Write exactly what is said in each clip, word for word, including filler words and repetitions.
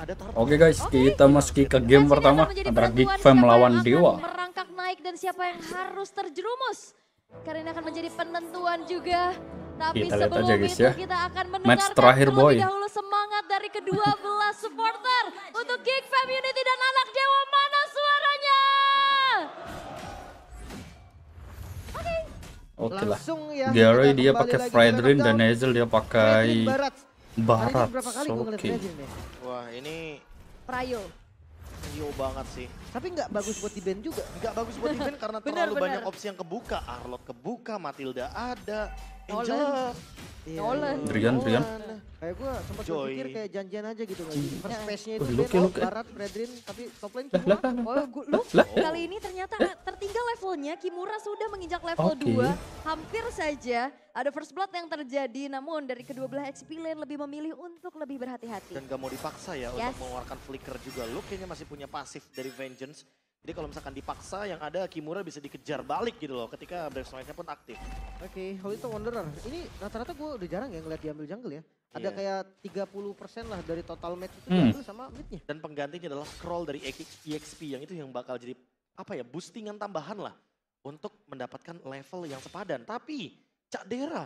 ada Turtle. Oke guys, Oke. kita masuki ke game Match ini pertama akan menjadi antara Geek penentuan Fam siapa melawan yang akan Dewa. merangkak naik dan siapa yang harus terjerumus. Karena ini akan menjadi penentuan juga. Tapi Kita lihat sebelum aja, guys, itu ya. kita akan Match mendengarkan terakhir, terlebih boy. dahulu semangat dari kedua belas supporter untuk Geek Fam Unity dan anak Dewa. Mana suaranya? Oke. Oke lah. Langsung ya. Gary kita dia kembali pakai lagi Fredrin ke dan Lockdown. Hazel dia Fredrin pakai Barat. Barat. Hari ini berapa kali gue ngeliat Oke. Fredrin nih. Wah ini Prayo. Rio banget sih. Tapi nggak bagus buat di band juga. Nggak bagus buat event karena Benar, terlalu benar. banyak opsi yang kebuka. Arlot kebuka, Matilda ada, Nolan. Angela. Iya, Nolan. iya. Drian, Drian. Kayak gue sempat Joy. berpikir kayak janjian aja gitu lagi. First space-nya itu Oh, band, look ya, oh, look ya. Barat, Fredrin, tapi top lane Lah, Kimura. lah, lah, Oh, gu- lu Lah. kali ini ternyata tertinggal levelnya. Kimura sudah menginjak level Oke. dua. Hampir saja ada first blood yang terjadi. Namun dari kedua belah X P lane lebih memilih untuk lebih berhati-hati. Dan gak mau dipaksa ya Yes. untuk mengeluarkan flicker juga. Lu kayaknya masih punya pasif dari Vengeance. Jadi kalau misalkan dipaksa yang ada Kimura bisa dikejar balik gitu loh ketika Brave Strike-nya pun aktif. Oke, Holy itu Wanderer. Ini rata-rata gue udah jarang ya ngeliat diambil jungle ya. Ada Iya. kayak tiga puluh persen lah dari total match itu Hmm. diambil sama midnya. Dan penggantinya adalah scroll dari E X P yang itu yang bakal jadi apa ya boostingan tambahan lah untuk mendapatkan level yang sepadan. Tapi Cak Dera,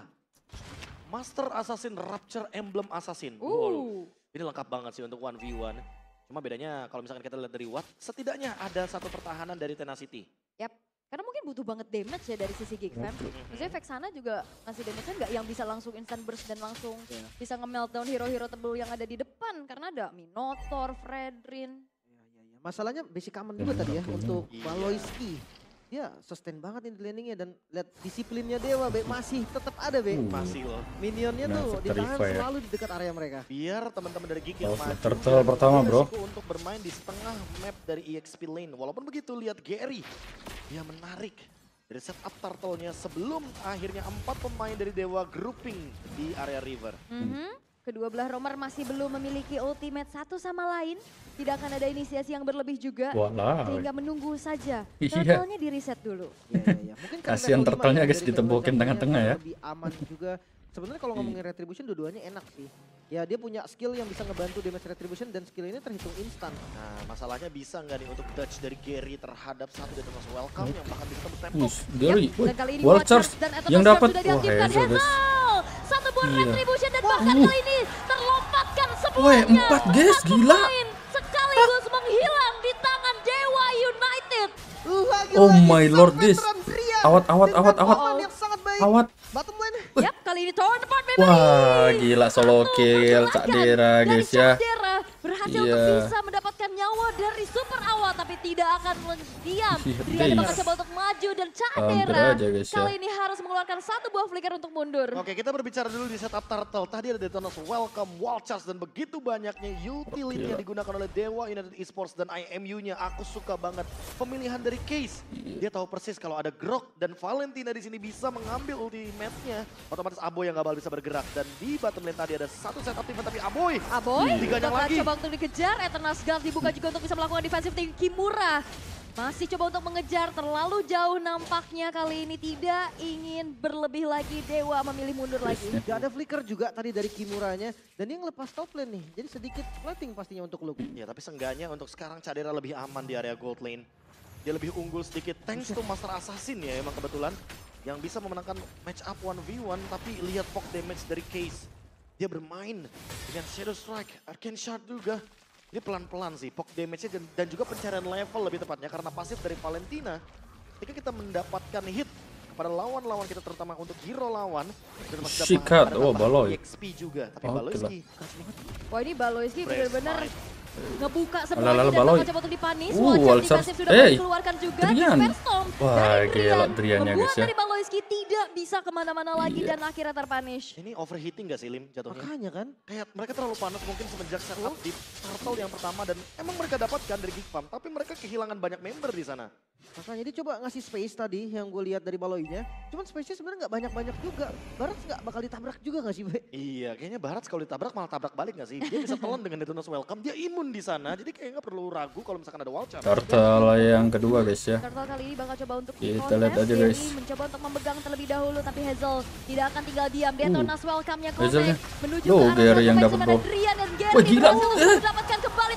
Master Assassin Rapture Emblem Assassin. Wow, Uh. ini lengkap banget sih untuk one v one. Cuma bedanya kalau misalkan kita lihat dari Watt, setidaknya ada satu pertahanan dari Tenacity. Yap. Karena mungkin butuh banget damage ya dari sisi Geek Fam. Maksudnya Vexana juga ngasih damage-nya nggak yang bisa langsung instant burst dan langsung Iya. bisa nge-meltdown hero-hero tebel yang ada di depan. Karena ada Minotaur, Fredrin. Iya, iya, iya. Masalahnya basic common juga tadi ya Oke. untuk Iya. Valoisky. Dia sustain banget ini landingnya dan lihat disiplinnya Dewa, Be. Masih tetap ada, Be. Uh. Masih loh. Minionnya Nah, tuh Victory ditahan Fire. selalu di dekat area mereka. Biar teman-teman dari Geek yang Oh, maju. turtle dan pertama, bro. beresiko untuk bermain di setengah map dari E X P lane. Walaupun begitu lihat Gary, dia menarik dari setup turtle-nya sebelum akhirnya empat pemain dari Dewa grouping di area river. Mhm. Kedua belah romer masih belum memiliki ultimate satu sama lain. Tidak akan ada inisiasi yang berlebih juga. Walah. Sehingga menunggu saja. Iya. Turtle-nya di reset dulu. Iya, iya, iya. Mungkin karena Kasihan level lima turtle-nya, ya, guys, dari ditebokin kedua tengah-tengah ya. Lebih aman juga. Sebenarnya kalau ngomongin retribution dua-duanya enak sih. Ya dia punya skill yang bisa ngebantu damage retribution dan skill ini terhitung instan. Nah masalahnya bisa nggak nih untuk dodge dari Gary terhadap satu Detonatus Welcome yang bakal bisa tembus tembok. Us, Gary. Yap, dan kali ini Wall Watchers charge dan Ethnos yang Charge dapat. sudah Wah, diaktifkan. Hazel, guys. Hazel! Satu buah Iya. retribution dan bahkan Uh. kali ini terlompatkan Weh, semuanya. empat, guys, Satu gila. poin sekaligus menghilang di tangan Dewa United. Uh, lagi, Oh lagi, my sang lord, guys. veteran Drian Awat, awat, dengan awat, awat. aman yang sangat baik. Awat. Bottom lane. Yap, kali ini turn depan baby. Wah, gila solo kill Cak Pergerakan Dera, dari guys ya. Cak Dera berhasil Iya. untuk bisa mendapatkan nyawa dari super awal tapi tidak akan diam. Iya, Drian guys. bakal coba untuk maju dan Cak Hampir Dera aja, guys, ya. kali ini harus mengeluarkan satu buah flicker untuk mundur. Oke kita berbicara dulu di setup turtle. Tadi ada Detonatus Welcome, Wall Charge dan begitu banyaknya utility yang Gila. digunakan oleh Dewa United Esports dan I M U-nya. Aku suka banget pemilihan dari Case. Dia tahu persis kalau ada Grok dan Valentina di sini bisa mengambil ultimate-nya. Otomatis Aboy yang gak bakal bisa bergerak dan di bottom lane tadi ada satu setup tim tapi Aboy. Aboy Tiganya bakal lagi. coba untuk dikejar, Eternal Guard dibuka juga untuk bisa melakukan defensive dari Kimura. Masih coba untuk mengejar, terlalu jauh nampaknya kali ini tidak ingin berlebih lagi. Dewa memilih mundur lagi. Gak ada flicker juga tadi dari Kimuranya. Dan dia ngelepas top lane nih. Jadi sedikit plating pastinya untuk Luke. Ya tapi seenggaknya untuk sekarang Cak Dera lebih aman di area gold lane. Dia lebih unggul sedikit thanks to Master Assassin ya emang kebetulan. Yang bisa memenangkan match up one v one tapi lihat poke damage dari Case. Dia bermain dengan Shadow Strike, Arcane Shard juga. Ini pelan-pelan sih poke damage-nya dan, dan juga pencarian level lebih tepatnya karena pasif dari Valentina. Ketika kita mendapatkan hit kepada lawan-lawan kita terutama untuk hero lawan. Dan masih dapat Sikat, ada oh, tambahan Baloy. E X P juga. Tapi Oke Baloyski keras banget. Wah ini Baloyski Brave benar-benar Smite. ngebuka Alah, semuanya alah, dan Baloy. bakal coba untuk dipanis. Uh, Watcher wall defensif charge. sudah Hey, dikeluarkan juga. Drian. Defense Storm Wah, dari gila Drian. Driannya, Membuat guys, ya. dari Baloyski tidak bisa kemana-mana lagi Iya. dan akhirnya terpunish. Ini overheating gak sih Lim jatuhnya? Makanya kan. Kayak mereka terlalu panas mungkin semenjak setup di turtle yang pertama dan emang mereka dapatkan dari Geek Farm tapi mereka kehilangan banyak member di sana. Makanya dia coba ngasih space tadi yang gue lihat dari Baloynya. Cuman space-nya sebenarnya nggak banyak-banyak juga. Barat nggak bakal ditabrak juga nggak sih, Be? Iya, kayaknya Barat kalau ditabrak malah tabrak balik gak sih? Dia bisa telan dengan Detonatus Welcome, dia imun di sana, jadi kayak nggak perlu ragu kalau misalkan ada wall charge. Turtle yang kedua, guys ya. Turtle kali ini bakal coba untuk Kita contest. lihat aja, Gary guys. mencoba untuk memegang terlebih dahulu tapi Hazel tidak akan tinggal diam. Detonas welcome-nya Hazelnya. connect menuju Loh, ke arah Gary yang Welcome dapat Maximum ball. dan Drian dan Gary Wah, gila. berhasil Eh. mendapatkan kembali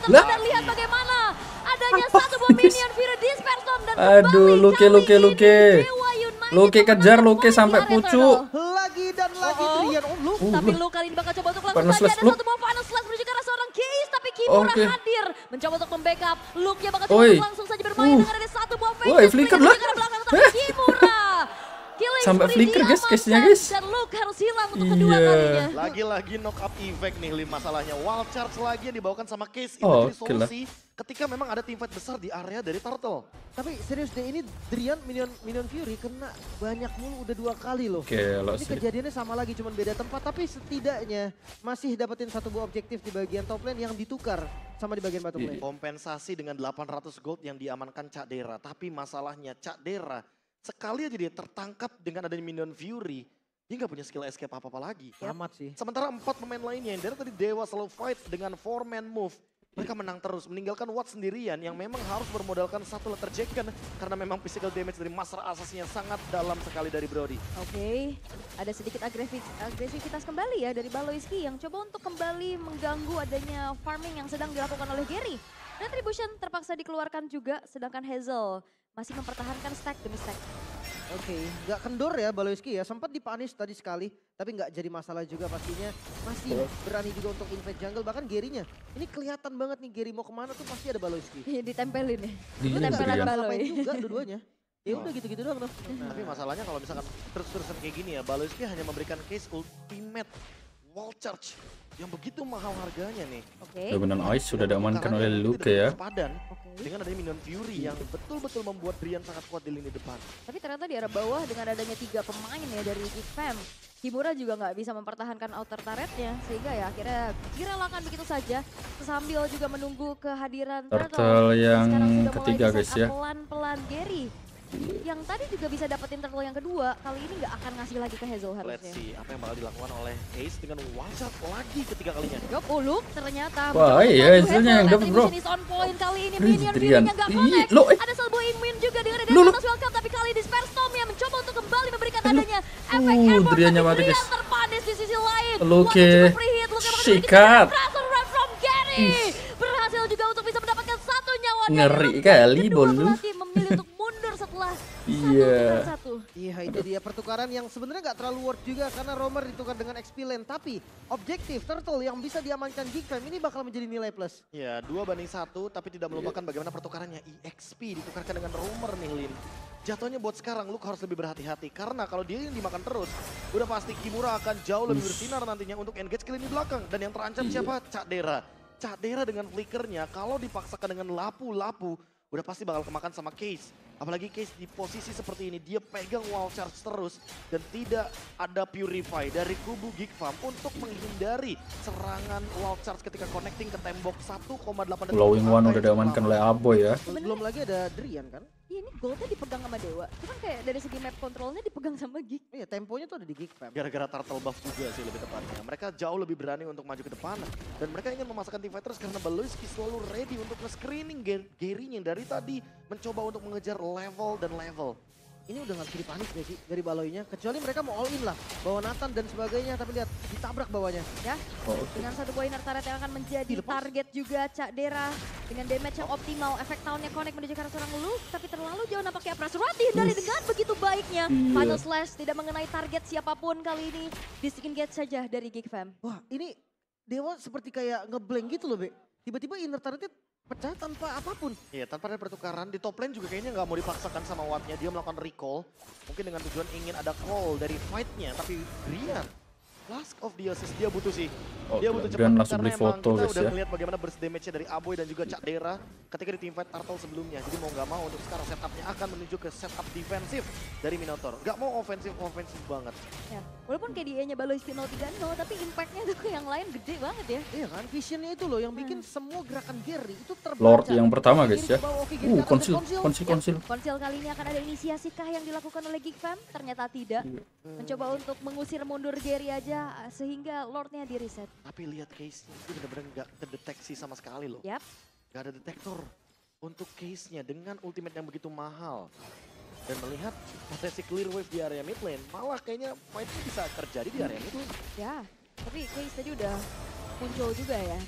Lah. dan lihat bagaimana adanya satu buah minion Fury Disperse Storm dan Aduh, kembali Luke, kali Luke, ini Luke. Dewa United Luke kejar, memenangkan Luke poin di sampai area pucuk. turtle. Lagi dan lagi Oh, oh. Drian. Oh, lu. Uh, Tapi lu. Luke kali ini bakal coba untuk langsung Final saja slash, ada Luke. satu buah final slash menuju ke arah seorang Case, tapi Kimura Oke. hadir mencoba untuk membackup. Luke yang bakal coba Oi. untuk langsung saja bermain Uh. dengan ada satu buah Woi, face flicker menuju lah. ke arah belakang tapi Kimura. Killing Sampai spree flicker, guys, diamankan case-nya, guys. dan Luke harus hilang untuk kedua Iya. kalinya. Lagi-lagi knock up effect nih Lim masalahnya. Wild Charge lagi yang dibawakan sama Case itu Oh, jadi oke lah. solusi ketika memang ada teamfight besar di area dari Turtle. Tapi serius deh ini Drian minion minion Fury kena banyak mulu udah dua kali loh. Oke, lo Ini sih. kejadiannya sama lagi cuman beda tempat tapi setidaknya masih dapetin satu buah objektif di bagian top lane yang ditukar sama di bagian bottom Iya. lane. Kompensasi dengan delapan ratus gold yang diamankan Cak Dera. Tapi masalahnya Cak Dera sekali aja dia tertangkap dengan adanya minion Fury, dia nggak punya skill escape apa-apa lagi. Amat sih. Sementara empat pemain lainnya yang dari tadi Dewa selalu fight dengan four man move. Mereka menang terus, meninggalkan Watt sendirian yang memang harus bermodalkan satu letter Jacken karena memang physical damage dari Master Assassinnya sangat dalam sekali dari Brody. Oke, ada sedikit agresi- agresivitas kembali ya dari Baloiski yang coba untuk kembali mengganggu adanya farming yang sedang dilakukan oleh Gary. Retribution terpaksa dikeluarkan juga, sedangkan Hazel masih mempertahankan stack demi stack. Oke, nggak kendor ya Baloiski ya. Sempat dipanis tadi sekali, tapi nggak jadi masalah juga pastinya. Masih berani juga untuk invade jungle, bahkan Gary-nya. Ini kelihatan banget nih Gary mau kemana tuh pasti ada Baloiski. Iya, ditempelin ya. Iya, Tempelan Drian. Baloi. Ngapain juga dua-duanya. Ya udah gitu-gitu doang loh. Tapi masalahnya kalau misalkan terus-terusan kayak gini ya, Baloiski hanya memberikan case ultimate wall charge yang begitu mahal harganya nih. Oke, Dominan Ice sudah diamankan Karena oleh dia Luke tidak ya. sepadan oke. dengan adanya minion Fury yang betul-betul membuat Drian sangat kuat di lini depan. Tapi ternyata di arah bawah dengan adanya tiga pemain ya dari Geek Fam, Kimura juga nggak bisa mempertahankan outer turretnya sehingga ya akhirnya direlakan begitu saja sambil juga menunggu kehadiran Turtle yang Sekarang sudah mulai ketiga, di-set guys, ya. up pelan-pelan Gary. Yang tadi juga bisa dapetin turtle yang kedua, kali ini nggak akan ngasih lagi ke Hazel Let's harusnya. see apa yang bakal dilakukan oleh Ace dengan one shot lagi ketiga kalinya. Yup, oh Luke ternyata. Wah, mencoba iya, membantu Hazelnya Hazel. yang dapet, bro. Retribution is on point kali ini, Ih, minion Drian. Fury-nya nggak Ih, connect. lo, eh. Ada Selbo Immune juga dengan ada Lo, lo. Thanos welcome, tapi kali ini Disperse Storm yang mencoba untuk kembali memberikan Eh, lo. adanya efek Uh, airborne, Drian-nya tapi mati, Drian guys. terpanis di sisi lain. Luke, Wah, cukup free hit, Luke yang bakal sikat. berhasil run from Gary. Berhasil juga untuk bisa mendapatkan satu nyawa. dan Ngeri Luke kali, kedua bolu. belah tim memilih untuk mundur setelah Iya. satu kontra satu. Iya itu dia pertukaran yang sebenarnya nggak terlalu worth juga karena Romer ditukar dengan X P lane. Tapi objektif Turtle yang bisa diamankan Geek Fam ini bakal menjadi nilai plus. Ya, dua banding satu, tapi tidak melupakan bagaimana pertukarannya. E X P ditukarkan dengan Romer nih, Lin. Jatuhnya buat sekarang, Luke harus lebih berhati-hati. Karena kalau dia yang dimakan terus, udah pasti Kimura akan jauh lebih bersinar nantinya untuk engage ke lini belakang. Dan yang terancam Iya. siapa? Cak Dera. Cak Dera dengan flickernya, kalau dipaksakan dengan lapu-lapu, udah pasti bakal kemakan sama Case. Apalagi Case di posisi seperti ini, dia pegang wall charge terus dan tidak ada purify dari kubu Geek Farm untuk menghindari serangan wall charge ketika connecting ke tembok satu koma delapan detik. Glowing One Angka udah yang cukup diamankan lama. oleh Aboy ya. Belum lagi ada Drian kan. Iya, ini goldnya dipegang sama Dewa. Cuman kayak dari segi map controlnya dipegang sama Geek. Iya temponya tuh ada di Geek Fam. Gara-gara turtle buff juga sih lebih tepatnya. Mereka jauh lebih berani untuk maju ke depan. Dan mereka ingin memasakkan team fighters karena Baloiski selalu ready untuk nge-screening Gary-nya yang dari tadi mencoba untuk mengejar level dan level. Ini udah gak bisa dipanis gak sih dari Baloinya. Kecuali mereka mau all in lah. Bawa Nathan dan sebagainya. Tapi lihat ditabrak bawahnya. Ya, Oh, oke. dengan satu buah inner turret yang akan menjadi Dilepas. target juga Cak Dera. Dengan damage yang optimal, efek tahunnya connect menuju ke arah seorang Luke. Tapi terlalu jauh nampaknya Prasura dihindari dengan begitu baiknya. Iya. Final Slash tidak mengenai target siapapun kali ini. Disengage saja dari Geek Fam. Wah ini Dewa seperti kayak ngeblank gitu loh Be. Tiba-tiba inner turretnya pecah tanpa apapun. Iya, tanpa ada pertukaran. Di top lane juga kayaknya nggak mau dipaksakan sama Wattnya. Dia melakukan recall. Mungkin dengan tujuan ingin ada call dari fight-nya. Tapi Brian, Last of the Assist dia butuh sih. Oh, Dia butuh Brian cepat langsung karena beli emang foto, kita guys, udah ya. ngeliat bagaimana burst damage-nya dari Aboy dan juga Cak Dera ketika di teamfight Turtle sebelumnya. Jadi mau nggak mau untuk sekarang setup-nya akan menuju ke setup defensif dari Minotaur. Nggak mau ofensif-ofensif banget. Ya, walaupun K D A-nya Baloiski nol tiga nol, tapi impact-nya tuh ke yang lain gede banget ya. Iya kan visionnya itu loh yang bikin Hmm. semua gerakan Gary itu terbaca. Lord yang pertama, guys, Kirim ya. ke bawah, oke, Gary Uh, ke atas, konsil, konsil. konsil, konsil. Konsil kali ini akan ada inisiasi kah yang dilakukan oleh Geek Fam? Ternyata tidak. Mencoba untuk mengusir mundur Gary aja sehingga Lordnya di reset. Tapi lihat case-nya, itu bener-bener nggak kedeteksi sama sekali loh. Yap. Nggak ada detektor untuk case-nya dengan ultimate yang begitu mahal. Dan melihat potensi clear wave di area mid lane, malah kayaknya fight-nya bisa terjadi di area mid lane. Ya, tapi Case tadi udah muncul juga ya.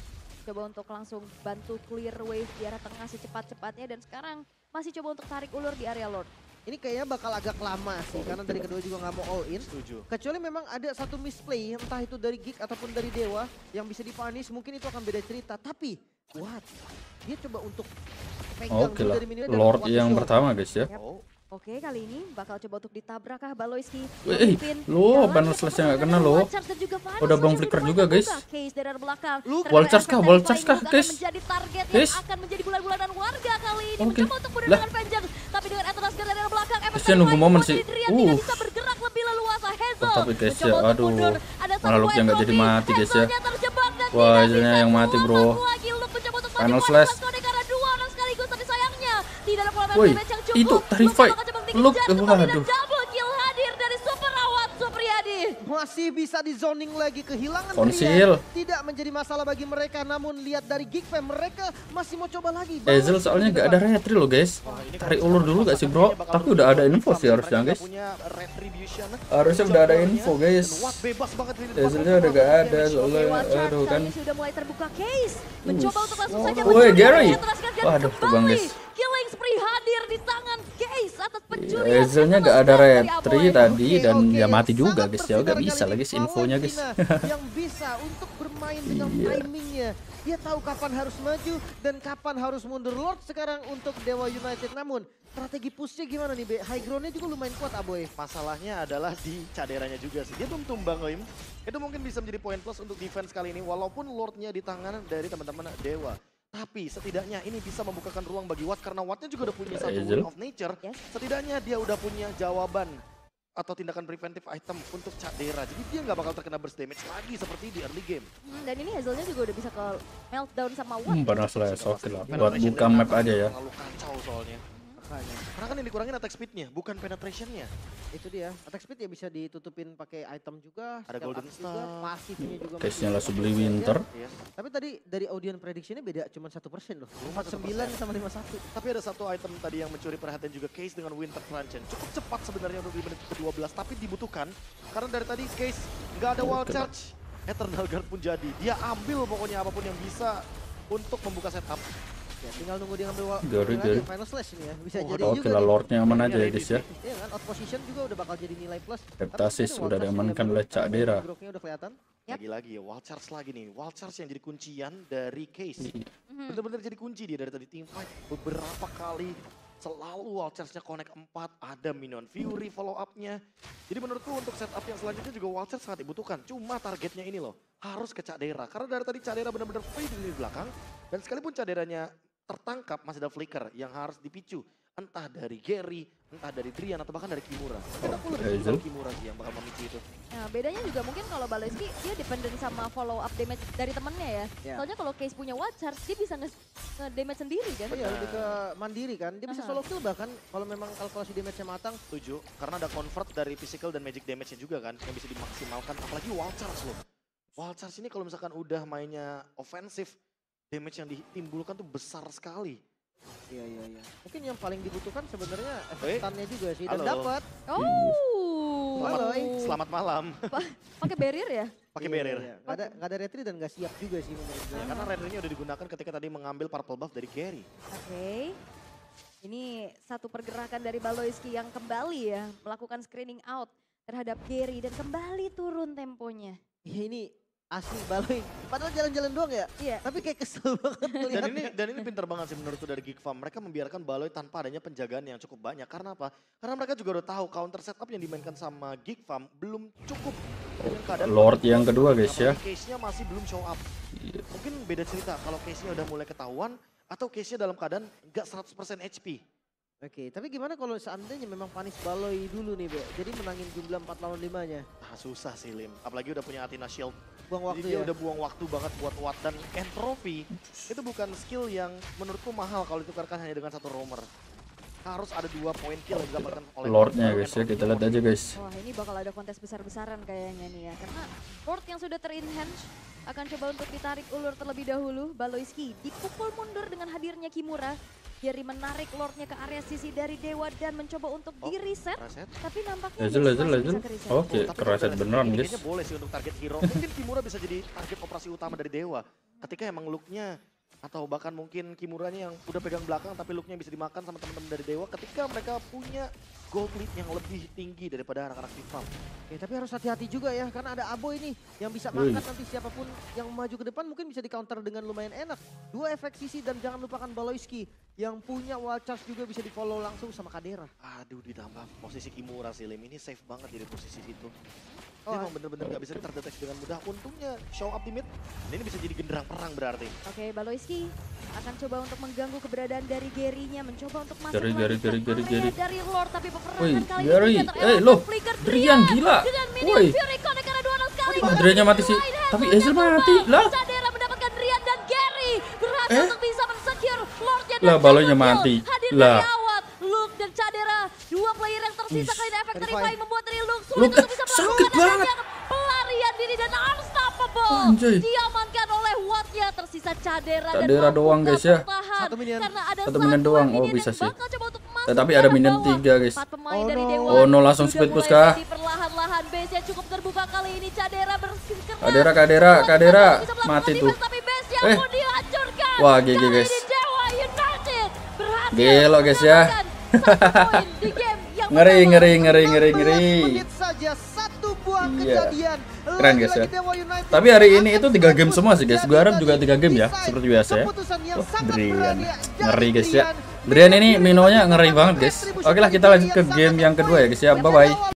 coba untuk langsung bantu clear wave di arah tengah secepat-cepatnya dan sekarang masih coba untuk tarik ulur di area Lord. Ini kayaknya bakal agak lama sih, karena dari kedua juga nggak mau all in. Setuju. Kecuali memang ada satu misplay, entah itu dari Geek ataupun dari Dewa, yang bisa dipunish, mungkin itu akan beda cerita. Tapi, what? Dia coba untuk pegang Oke dulu lah. dari minion dan Lord what yang show. pertama guys ya. Yap. Oh, Oke, kali ini bakal coba untuk ditabrak kah Baloyski? Wih, lo banner slash-nya nggak kena lo. Udah bang flicker juga guys. Case dari arah belakang. Lu wall charge kah? Wall charge kah, guys? Menjadi target yang Guys. akan menjadi bulan-bulanan warga kali ini. Oke. Mencoba untuk mundur Lah. dengan panjang, tapi dengan Atlas dari arah belakang. efek Kasian nunggu dari momen Fire sih. dari Drian Uh. tidak bisa bergerak lebih leluasa. Hazel Oh, tapi guys mencoba ya, untuk aduh. mundur. Ada satu Malah Luke yang nggak wave jadi copy. mati, guys ya. Hazelnya terjebak dan Wah, tidak Hazelnya bisa yang mati, selamat bro. lagi. Luke mencoba untuk Final maju slash. pas kode karena dua orang sekaligus, tapi sayangnya tidak ada pola Woi, damage yang cukup. itu Tarify. Luke bakal coba Luke, dikejar kembali dan waduh. double kill hadir dari Super Awat Supriyadi. Masih bisa di zoning lagi, kehilangan Konsil. Drian tidak menjadi masalah bagi mereka. Namun lihat dari Geek Fam, mereka masih mau coba lagi. Hazel soalnya nggak ada retri loh guys. wah, ini Tarik kalau ulur misalkan dulu gak sih pasangannya bro? bakal Tapi lebih udah ada jauh info di sih farm. harusnya Mereka guys. punya retribution. Harusnya udah ada info guys. Dan Watt bebas banget ini. Hazelnya udah gak ada Oke, soalnya. Wild Charge Aduh kali kan. ini sudah mulai terbuka case. Mencoba untuk langsung saja Woi, mencuri Gary. Atlas dan Waduh, terbang, kembali. guys. Killing spree hadir di tangan Case atas pencurian. Hazelnya gak ada Atlas dari retri Aboy. tadi Oke, dan oke, ya mati sangat juga guys ya. Udah bersinar bisa kali lah ini guys infonya guys. Valentina yang bisa untuk bermain dengan Iya. timingnya. Dia tahu kapan harus maju dan kapan harus mundur. Lord sekarang untuk Dewa United. Namun strategi pushnya gimana nih, Be? High groundnya juga lumayan kuat, Aboy. Masalahnya adalah di caderanya juga sih. Dia belum tumbang Oim. Itu mungkin bisa menjadi poin plus untuk defense kali ini. Walaupun Lordnya di tangan dari teman-teman Dewa. Tapi setidaknya ini bisa membukakan ruang bagi Watt. Karena Wattnya juga udah punya satu Hazel. Wind of Nature. Yes. Setidaknya dia udah punya jawaban atau tindakan preventive item untuk Cadera. Jadi dia nggak bakal terkena burst damage lagi seperti di early game. Hmm, dan ini Hazelnya juga udah bisa ke meltdown sama Watt. Hmm, banner slash oke lah. Penetration Buat dari buka atas map aja ya. Terlalu kacau soalnya. Makanya. Karena kan yang dikurangin attack speednya, bukan penetrationnya. Itu dia. Attack speed ya bisa ditutupin pakai item juga. Ada skill Golden up juga, Staff. pasifnya juga. Case-nya masih langsung bisa beli dikerja. winter. Yes. Tapi tadi dari audience prediction-nya beda cuma satu persen loh. empat puluh sembilan sama lima puluh satu. Tapi ada satu item tadi yang mencuri perhatian juga Case dengan Winter Truncheon. Cukup cepat sebenarnya untuk di menit ke dua belas, tapi dibutuhkan. Karena dari tadi Case nggak ada wall charge. Eternal Guard pun jadi. Dia ambil pokoknya apapun yang bisa untuk membuka setup. Ya, tinggal nunggu dia ngambil wall. Gary, ini lagi, Gary. Final slash ini ya. Bisa Oh, jadi Oke juga lah nih. Lordnya aman aja ya guys ya. Iya kan, out position juga udah bakal jadi nilai plus. Heptasis Tapi udah ini wall diamankan charge-nya oleh belum, Cak karena Dera. Broknya udah kelihatan. Yap. Lagi-lagi ya, wall charge lagi nih. Wall charge yang jadi kuncian dari Case. Mhm. Bener-bener jadi kunci dia dari tadi team fight. Beberapa kali selalu wall charge-nya connect empat. Ada Minion Fury follow up-nya. Jadi menurutku untuk setup yang selanjutnya juga wall charge sangat dibutuhkan. Cuma targetnya ini loh, harus ke Cak Dera. Karena dari tadi Cak Dera bener-bener free di belakang. Dan sekalipun Cak Deranya tertangkap masih ada flicker yang harus dipicu. Entah dari Gary, entah dari Drian, atau bahkan dari Kimura. Kita perlu dari Hazel. Kimura sih yang bakal memicu itu. Nah, bedanya juga mungkin kalau Baloyski dia dependen sama follow up damage dari temennya ya. Ya. Soalnya kalau Case punya Wild Charge dia bisa nge-damage sendiri kan. Iya, lebih ke mandiri kan. Dia bisa Aha. solo kill bahkan kalau memang kalkulasi damage-nya matang. Setuju, karena ada convert dari physical dan magic damage-nya juga kan, yang bisa dimaksimalkan. Apalagi wall charge loh. Wall charge ini kalau misalkan udah mainnya ofensif, damage yang ditimbulkan tuh besar sekali. Iya, iya, iya. Mungkin yang paling dibutuhkan sebenarnya Eh, efek stunnya juga sih. Dan halo. dapat. Oh. Selamat, Halo, eh. selamat malam. Pakai barrier ya? Pakai Iya, barrier. iya. Nggak ada, nggak ada retri dan nggak siap juga sih menurut gue. Ya, karena red ini udah digunakan ketika tadi mengambil purple buff dari Gary. Oke. Ini satu pergerakan dari Baloyski yang kembali ya melakukan screening out terhadap Gary dan kembali turun temponya. Iya, ini asli Baloy. Padahal jalan-jalan doang ya. Iya. Tapi kayak kesel banget Dan melihatnya. ini dan ini pintar banget sih menurutku dari Geek Farm. Mereka membiarkan Baloy tanpa adanya penjagaan yang cukup banyak. Karena apa? Karena mereka juga udah tahu counter setup yang dimainkan sama Geek Farm belum cukup. Dengan keadaan Lord yang kedua guys ya. apalagi case-nya masih belum show up. Iya. Mungkin beda cerita kalau case-nya udah mulai ketahuan atau case-nya dalam keadaan nggak seratus persen H P. Oke, tapi gimana kalau seandainya memang panis Baloy dulu nih, Be? Jadi menangin jumlah empat lawan lima-nya. Ah, susah sih Lim. Apalagi udah punya Athena Shield. Buang Jadi waktu dia ya. udah buang waktu banget buat Watt dan Entropy. Itu bukan skill yang menurutku mahal kalau ditukarkan hanya dengan satu roamer. Harus ada dua poin kill yang didapatkan oleh Lordnya baru guys ya, Entropy kita lihat aja guys. Wah ini bakal ada kontes besar-besaran kayaknya nih ya. Karena Lord yang sudah ter-enhance akan coba untuk ditarik ulur terlebih dahulu. Baloyski dipukul mundur dengan hadirnya Kimura. Gary menarik Lordnya ke area sisi dari Dewa dan mencoba untuk Oh, di-reset. Reset. Tapi nampaknya Hazel, Dex Hazel, masih Hazel. bisa ke-reset. Oke, Tapi kereset kalau beneran ini guys. kayaknya boleh sih untuk target hero. Mungkin Kimura bisa jadi target operasi utama dari Dewa. ketika emang looknya atau bahkan mungkin Kimuranya yang udah pegang belakang tapi looknya bisa dimakan sama teman-teman dari Dewa ketika mereka punya gold lead yang lebih tinggi daripada anak-anak Vivam. Oke, tapi harus hati-hati juga ya karena ada Abo ini yang bisa Wih. makan nanti siapapun yang maju ke depan mungkin bisa di counter dengan lumayan enak. Dua efek sisi dan jangan lupakan Baloyski yang punya wild charge juga bisa di follow langsung sama Kadera. Aduh, ditambah posisi Kimura sih Lim, ini safe banget jadi posisi situ. Oh, Dia emang bener-bener gak bisa terdeteksi dengan mudah. Untungnya show up di mid, ini bisa jadi genderang perang berarti. Oke, Baloyski akan coba untuk mengganggu keberadaan dari Gary-nya, mencoba untuk masuk Gary, lagi Gary, ke Gary, Gary, area Gary. dari Lord, tapi Wih, peperangan kali Gary. ini tidak Eh, terelakkan. loh, Flicker Drian gila. dengan minion Woi. Fury Connect karena dua orang sekali. Wah, Drian-nya mati sih. Tapi Hazel mati. Lah. Cadera mendapatkan Drian dan Gary berhasil Eh? untuk bisa men-secure Lord-nya dan Lah, Baloynya double mati. kill. Hadir Lah. dari awal, Luke dan Cadera, dua player yang tersisa Is. kali ini efek Verify. Verify membuat dari Luke sulit Luke, untuk eh, bisa sakit melakukan banget. adanya pelarian diri dan unstoppable. Anjay. Diamankan oleh Watt-nya, tersisa Cadera, Cadera dan doang, membuka guys, ya. bertahan. Satu minion. Karena ada Satu minion doang. Oh, minion bisa yang sih. bakal coba untuk masuk Tetapi ke ada arah minion bawah. tiga, guys. Empat pemain Oh, dari no. Dewa Oh, no, langsung sudah split push mulai kah? jadi perlahan-lahan base-nya cukup terbuka kali ini. Cadera berkeras. Kadera, Kadera, Watt Kadera. bisa melakukan Mati defense, tuh. Tapi base-nya Eh. pun dihancurkan. Wah, G G, Kali guys. ini Dewa United berhasil Gelo, guys, ya. mendapatkan satu poin di game yang Ngeri, pertama. ngeri, ngeri, ngeri, ngeri. enam belas menit saja satu buah Iya. kejadian. Keren, guys, Lagi-lagi ya. Dewa United Tapi hari ini akan itu tiga game fokus semua sih, guys. Gua harap juga jadi tiga game ya, decide. seperti biasa ya. Keputusan yang Wah, sangat Drian. berani Ngeri, dari guys, ya. Drian. Drian ini Minonya ngeri banget, guys. Oke lah, kita lanjut ke game yang kedua ya, guys ya. Bye-bye.